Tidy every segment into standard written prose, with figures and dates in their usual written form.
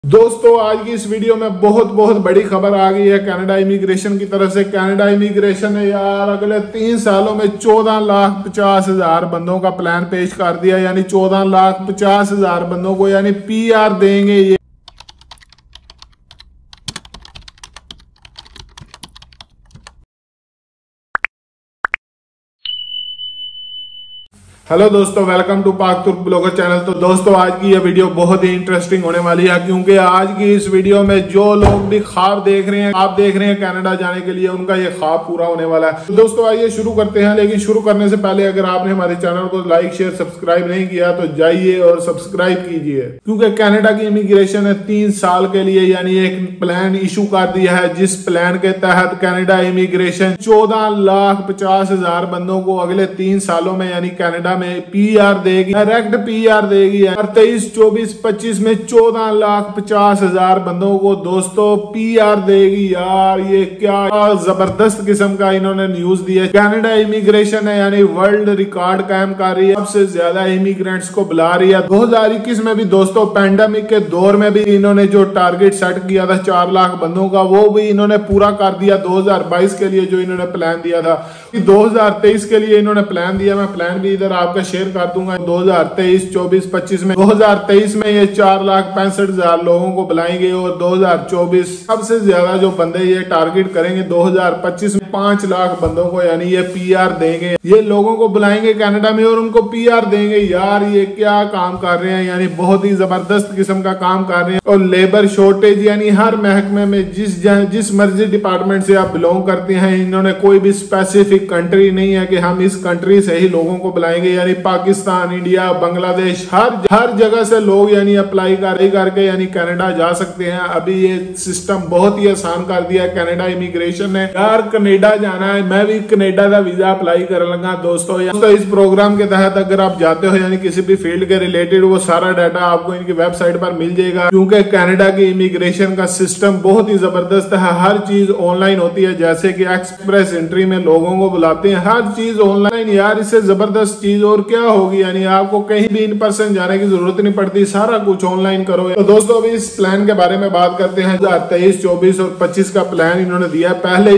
दोस्तों आज की इस वीडियो में बहुत बड़ी खबर आ गई है कनाडा इमिग्रेशन की तरफ से। कनाडा इमिग्रेशन ने यार अगले 3 सालों में 14,50,000 बंदों का प्लान पेश कर दिया, यानी 14,50,000 बंदों को यानी पीआर देंगे ये। हेलो दोस्तों, वेलकम टू पाक तुर्क ब्लॉगर चैनल। तो दोस्तों आज की यह वीडियो बहुत ही इंटरेस्टिंग होने वाली है, क्योंकि आज की इस वीडियो में जो लोग भी ख्वाब देख रहे हैं, आप देख रहे हैं कनाडा जाने के लिए, उनका ये ख्वाब पूरा होने वाला है। तो दोस्तों आइए शुरू करते हैं, लेकिन शुरू करने से पहले अगर आपने हमारे चैनल को लाइक शेयर सब्सक्राइब नहीं किया तो जाइए और सब्सक्राइब कीजिए, क्योंकि कनाडा की इमिग्रेशन ने 3 साल के लिए यानी एक प्लान इशू कर दिया है, जिस प्लान के तहत कनाडा इमिग्रेशन 14,50,000 बंदों को अगले 3 सालों में यानी कनाडा में पीआर देगी, डायरेक्ट पीआर देगी। और 23, 24, 25 में 14,50,000 बंदों को दोस्तों पीआर देगी। यार ये क्या जबरदस्त किस्म का इन्होंने न्यूज दिया। कनाडा इमिग्रेशन है यानी वर्ल्ड रिकॉर्ड कायम कर रही है, सबसे ज्यादा इमिग्रेंट्स को बुला रही है। 2021 में भी दोस्तों पैंडेमिक के दौर में भी इन्होंने जो टारगेट सेट किया था 4 लाख बंदों का, वो भी इन्होंने पूरा कर दिया। 2022 के लिए जो इन्होंने प्लान दिया था, 2023 के लिए इन्होंने प्लान दिया। मैं प्लान भी इधर आपका शेयर कर दूंगा। 2023, 24, 25 में 2023 में ये 4,65,000 लोगों को बुलाएंगे, और 2024 सबसे ज्यादा जो बंदे ये टारगेट करेंगे 2025 में 5 लाख बंदों को यानी ये पीआर देंगे। ये लोगों को बुलाएंगे कनाडा में और उनको पीआर देंगे। यार ये क्या काम कर रहे हैं, यानी बहुत ही जबरदस्त किस्म का काम कर रहे हैं। और लेबर शॉर्टेज यानी हर महकमे में जिस मर्जी डिपार्टमेंट से आप बिलोंग करते हैं, इन्होंने कोई भी स्पेसिफिक कंट्री नहीं है कि हम इस कंट्री से ही लोगों को बुलाएंगे। यानी पाकिस्तान, इंडिया, बांग्लादेश, हर जगह से लोग यानी अप्लाई करके यानी कनाडा जा सकते हैं। अभी ये सिस्टम बहुत ही आसान कर दिया है कनाडा इमिग्रेशन ने। यार कनाडा जाना है, मैं भी कनाडा का वीजा अप्लाई कर लगा दोस्तों। इस प्रोग्राम के तहत अगर आप जाते हो यानी किसी भी फील्ड के रिलेटेड, वो सारा डाटा आपको इनकी वेबसाइट पर मिल जाएगा, क्योंकि कनाडा की इमिग्रेशन का सिस्टम बहुत ही जबरदस्त है। हर चीज ऑनलाइन होती है, जैसे कि एक्सप्रेस एंट्री में लोगों को बुलाते हैं, हर चीज ऑनलाइन। यार इससे जबरदस्त चीज और क्या होगी, यानी आपको कहीं भी इन पर्सन जाने की जरूरत नहीं पड़ती, सारा कुछ ऑनलाइन करो। तो दोस्तों अभी इस प्लान के बारे में बात करते हैं। 2023, 24 और 25 का प्लान इन्होंने दिया।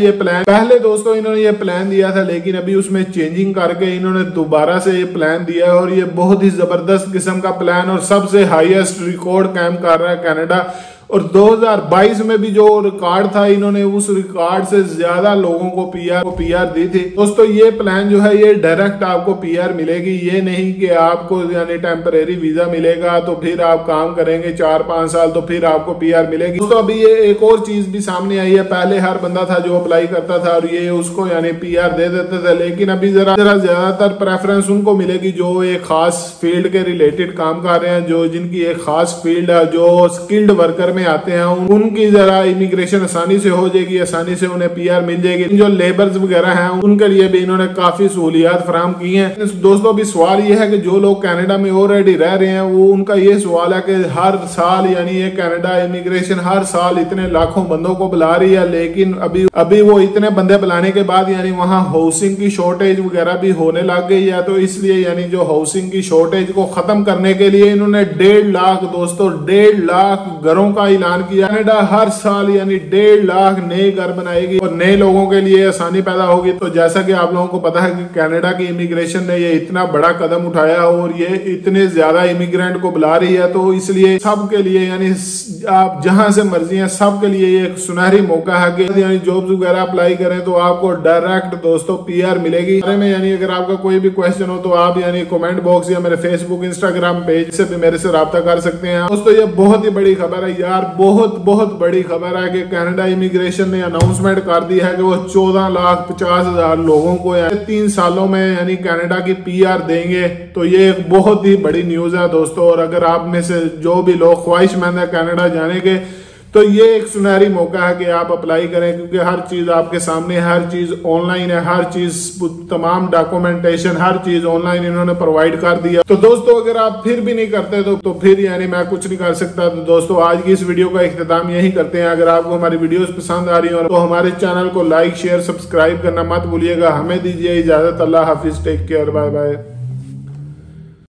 पहले दोस्तों इन्होंने ये प्लान दिया था, लेकिन अभी उसमें चेंजिंग करके इन्होंने दोबारा से ये प्लान दिया है, और ये बहुत ही जबरदस्त किस्म का प्लान और सबसे हाईएस्ट रिकॉर्ड कायम कर रहा है कनाडा। और 2022 में भी जो रिकॉर्ड था, इन्होंने उस रिकॉर्ड से ज्यादा लोगों को पीआर दी थी। दोस्तों ये प्लान जो है ये डायरेक्ट आपको पीआर मिलेगी, ये नहीं कि आपको यानी टेम्परेरी वीजा मिलेगा तो फिर आप काम करेंगे 4-5 साल तो फिर आपको पीआर मिलेगी। दोस्तों अभी ये एक और चीज भी सामने आई है। पहले हर बंदा था जो अप्लाई करता था और ये उसको यानी पीआर दे देते थे, लेकिन अभी जरा ज्यादातर प्रेफरेंस उनको मिलेगी जो एक खास फील्ड के रिलेटेड काम कर रहे हैं, जो जिनकी एक खास फील्ड है, जो स्किल्ड वर्कर में आते हैं, उनकी जरा इमिग्रेशन आसानी से हो जाएगी, आसानी से उन्हें पीआर मिल जाएगी। जो लेबर्स वगैरह हैं उनके लिए भी इन्होंने काफी सहूलियात फराहम की हैं। दोस्तों अभी सवाल ये है कि जो लोग कनाडा में ऑलरेडी रह रहे हैं, वो उनका ये सवाल है कि हर साल यानी ये कनाडा इमिग्रेशन हर साल इतने लाखों बंदों को बुला रही है, लेकिन अभी वो इतने बंदे बुलाने के बाद यानी वहाँ हाउसिंग की शॉर्टेज वगैरह भी होने लग गई है। तो इसलिए यानी जो हाउसिंग की शॉर्टेज को खत्म करने के लिए इन्होंने 1.5 लाख दोस्तों 1.5 लाख घरों का ऐलान किया। कनाडा हर साल यानी 1.5 लाख नए घर बनाएगी और नए लोगों के लिए आसानी पैदा होगी। तो जैसा कि आप लोगों को पता है कि कनाडा की इमिग्रेशन ने ये इतना बड़ा कदम उठाया और ये इतने ज्यादा इमिग्रेंट को बुला रही है, तो इसलिए सबके लिए यानी आप जहां से मर्जी हैं सबके लिए ये एक सुनहरी मौका है कि यानी जॉब्स वगैरह अप्लाई करें तो आपको डायरेक्ट दोस्तों पीआर मिलेगी। में यानी अगर आपका कोई भी क्वेश्चन हो तो आप यानी कमेंट बॉक्स या मेरे फेसबुक, इंस्टाग्राम पेज से भी मेरे से राब्ता कर सकते हैं। दोस्तों ये बहुत ही बड़ी खबर है यार, बहुत बड़ी खबर है कि कनाडा इमिग्रेशन ने अनाउंसमेंट कर दी है कि वो 14,50,000 लोगों को 3 सालों में यानी कनाडा की पीआर देंगे। तो ये एक बहुत ही बड़ी न्यूज है दोस्तों। और अगर आप में से जो भी लोग ख्वाहिशमंद है कनाडा जाने के, तो ये एक सुनहरी मौका है कि आप अप्लाई करें, क्योंकि हर चीज आपके सामने, हर चीज ऑनलाइन है, हर चीज तमाम डॉक्यूमेंटेशन हर चीज ऑनलाइन इन्होंने प्रोवाइड कर दिया। तो दोस्तों अगर आप फिर भी नहीं करते तो फिर यानी मैं कुछ नहीं कर सकता। तो दोस्तों आज की इस वीडियो का इख्तिताम यही करते हैं। अगर आपको हमारी वीडियोस पसंद आ रही हो तो हमारे चैनल को लाइक शेयर सब्सक्राइब करना मत भूलिएगा। हमें दीजिए इजाजत। अल्लाह हाफिज, टेक केयर, बाय बाय।